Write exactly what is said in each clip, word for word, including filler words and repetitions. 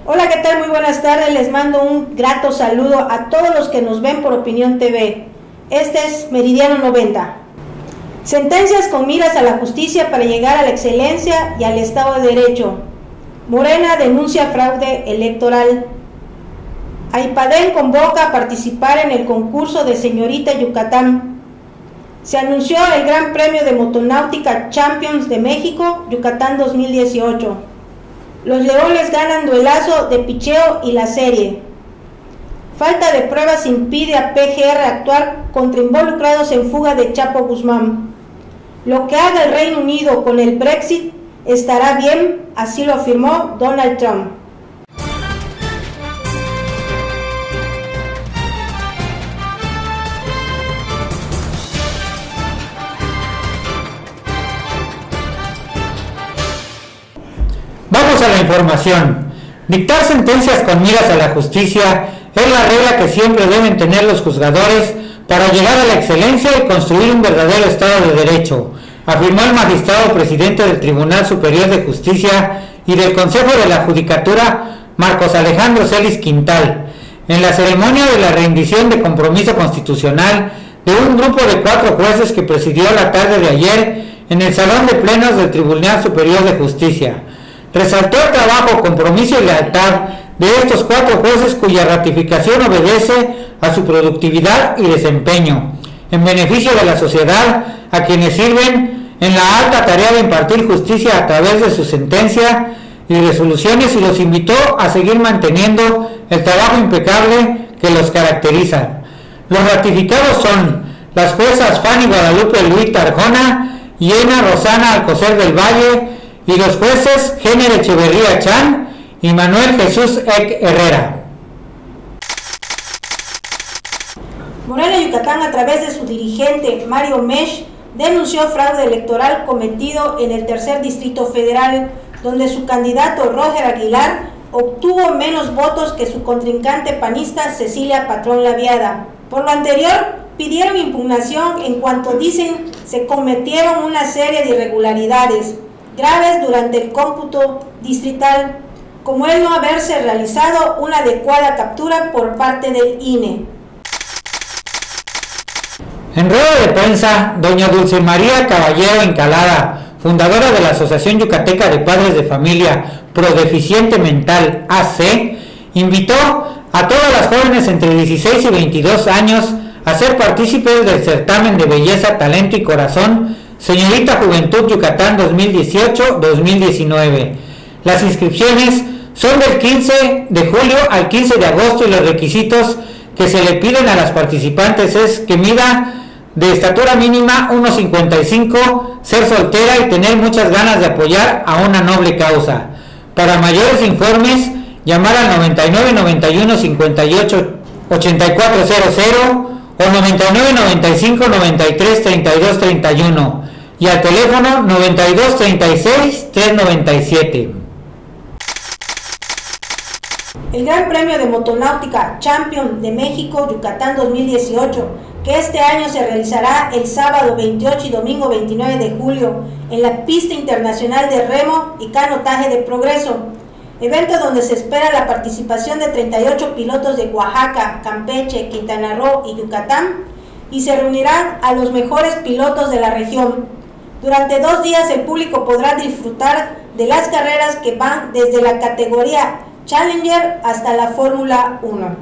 Hola, ¿qué tal? Muy buenas tardes, les mando un grato saludo a todos los que nos ven por Opinión T V. Este es Meridiano noventa. Sentencias con miras a la justicia para llegar a la excelencia y al Estado de Derecho. Morena denuncia fraude electoral. Aipadén convoca a participar en el concurso de Señorita Yucatán. Se anunció el Gran Premio de Motonáutica Champions de México, Yucatán dos mil dieciocho. Los Leones ganan duelazo de picheo y la serie. Falta de pruebas impide a P G R actuar contra involucrados en fuga de Chapo Guzmán. Lo que haga el Reino Unido con el Brexit estará bien, así lo afirmó Donald Trump. Vamos a la información. Dictar sentencias con miras a la justicia es la regla que siempre deben tener los juzgadores para llegar a la excelencia y construir un verdadero Estado de Derecho, afirmó el magistrado presidente del Tribunal Superior de Justicia y del Consejo de la Judicatura, Marcos Alejandro Celis Quintal, en la ceremonia de la rendición de compromiso constitucional de un grupo de cuatro jueces que presidió la tarde de ayer en el Salón de Plenos del Tribunal Superior de Justicia. Resaltó el trabajo, compromiso y lealtad de estos cuatro jueces cuya ratificación obedece a su productividad y desempeño, en beneficio de la sociedad, a quienes sirven en la alta tarea de impartir justicia a través de su sentencia y resoluciones, y los invitó a seguir manteniendo el trabajo impecable que los caracteriza. Los ratificados son las juezas Fanny Guadalupe Luis Arjona y Ena Rosana Alcocer del Valle, y los jueces Géner Echeverría Chan y Manuel Jesús Eck Herrera. Morena Yucatán, a través de su dirigente Mario Mesh, denunció fraude electoral cometido en el tercer distrito federal, donde su candidato Roger Aguilar obtuvo menos votos que su contrincante panista Cecilia Patrón Laviada. Por lo anterior, pidieron impugnación en cuanto dicen se cometieron una serie de irregularidades graves durante el cómputo distrital, como el no haberse realizado una adecuada captura por parte del I N E. En rueda de prensa, doña Dulce María Caballero Encalada, fundadora de la Asociación Yucateca de Padres de Familia Prodeficiente Mental A C, invitó a todas las jóvenes entre dieciséis y veintidós años a ser partícipes del certamen de belleza, talento y corazón Señorita Juventud Yucatán dos mil dieciocho dos mil diecinueve. Las inscripciones son del quince de julio al quince de agosto y los requisitos que se le piden a las participantes es que mida de estatura mínima uno cincuenta y cinco, ser soltera y tener muchas ganas de apoyar a una noble causa. Para mayores informes, llamar al noventa y nueve noventa y uno cincuenta y ocho ochenta y cuatro cero cero o noventa y nueve noventa y cinco noventa y tres treinta y dos treinta y uno y al teléfono noventa y dos treinta y seis trescientos noventa y siete. El Gran Premio de Motonáutica Champions de México, Yucatán dos mil dieciocho, que este año se realizará el sábado veintiocho y domingo veintinueve de julio en la pista internacional de remo y canotaje de Progreso, evento donde se espera la participación de treinta y ocho pilotos de Oaxaca, Campeche, Quintana Roo y Yucatán, y se reunirán a los mejores pilotos de la región. Durante dos días el público podrá disfrutar de las carreras que van desde la categoría Challenger hasta la Fórmula uno.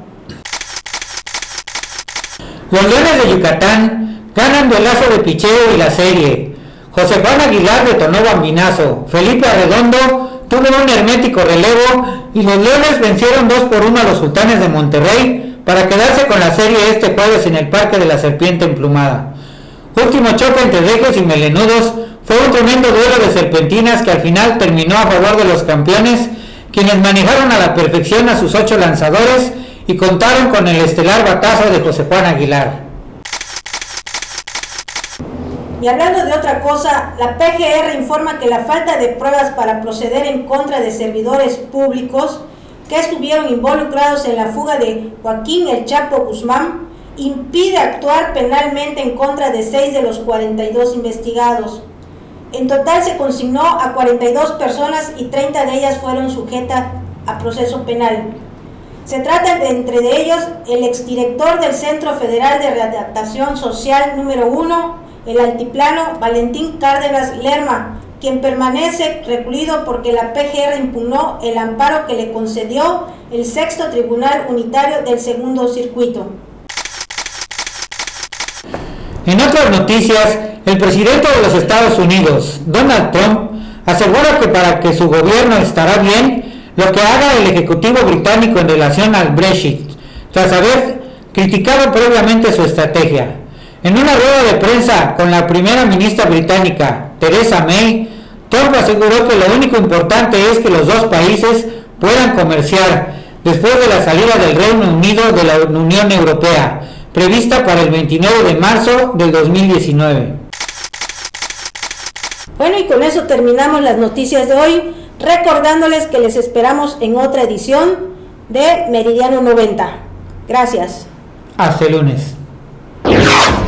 Los Leones de Yucatán ganan duelazo de picheo y la serie. José Juan Aguilar detonó bambinazo, Felipe Arredondo tuvo un hermético relevo y los Leones vencieron dos por uno a los Sultanes de Monterrey para quedarse con la serie este jueves en el Parque de la Serpiente Emplumada. Último choque entre regios y melenudos, fue un tremendo duelo de serpentinas que al final terminó a favor de los campeones, quienes manejaron a la perfección a sus ocho lanzadores y contaron con el estelar batazo de José Juan Aguilar. Y hablando de otra cosa, la P G R informa que la falta de pruebas para proceder en contra de servidores públicos que estuvieron involucrados en la fuga de Joaquín El Chapo Guzmán impide actuar penalmente en contra de seis de los cuarenta y dos investigados. En total se consignó a cuarenta y dos personas y treinta de ellas fueron sujetas a proceso penal. Se trata de, entre de ellos, el exdirector del Centro Federal de Readaptación Social número uno, el altiplano Valentín Cárdenas Lerma, quien permanece recluido porque la P G R impugnó el amparo que le concedió el Sexto Tribunal Unitario del Segundo Circuito. En otras noticias, el presidente de los Estados Unidos, Donald Trump, asegura que para que su gobierno estará bien lo que haga el Ejecutivo británico en relación al Brexit, tras haber criticado previamente su estrategia. En una rueda de prensa con la primera ministra británica, Theresa May, Trump aseguró que lo único importante es que los dos países puedan comerciar después de la salida del Reino Unido de la Unión Europea, prevista para el veintinueve de marzo del dos mil diecinueve. Bueno, y con eso terminamos las noticias de hoy, recordándoles que les esperamos en otra edición de Meridiano noventa. Gracias. Hasta el lunes.